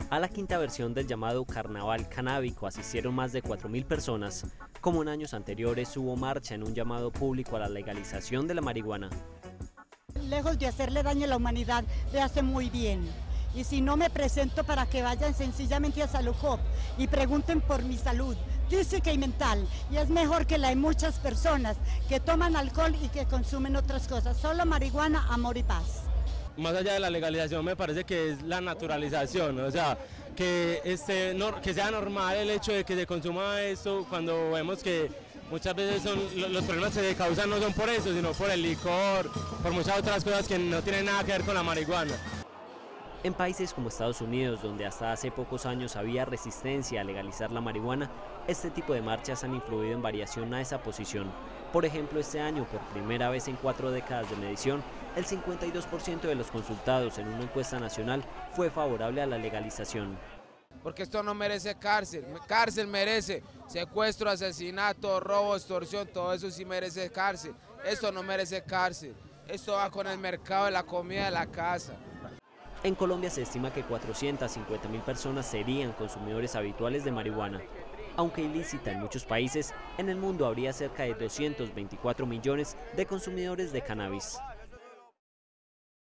A la quinta versión del llamado Carnaval Canábico asistieron más de 4.000 personas. Como en años anteriores hubo marcha en un llamado público a la legalización de la marihuana. Lejos de hacerle daño a la humanidad, le hace muy bien. Y si no me presento para que vayan sencillamente a Salud y pregunten por mi salud física y mental. Y es mejor que la de muchas personas que toman alcohol y que consumen otras cosas. Solo marihuana, amor y paz. Más allá de la legalización me parece que es la naturalización, o sea, que sea normal el hecho de que se consuma esto cuando vemos que muchas veces los problemas que se causan no son por eso, sino por el licor, por muchas otras cosas que no tienen nada que ver con la marihuana. En países como Estados Unidos, donde hasta hace pocos años había resistencia a legalizar la marihuana, este tipo de marchas han influido en variación a esa posición. Por ejemplo, este año, por primera vez en 4 décadas de medición, el 52% de los consultados en una encuesta nacional fue favorable a la legalización. Porque esto no merece cárcel, cárcel merece secuestro, asesinato, robo, extorsión, todo eso sí merece cárcel. Esto no merece cárcel, esto va con el mercado de la comida de la casa. En Colombia se estima que 450.000 personas serían consumidores habituales de marihuana. Aunque ilícita en muchos países, en el mundo habría cerca de 224 millones de consumidores de cannabis.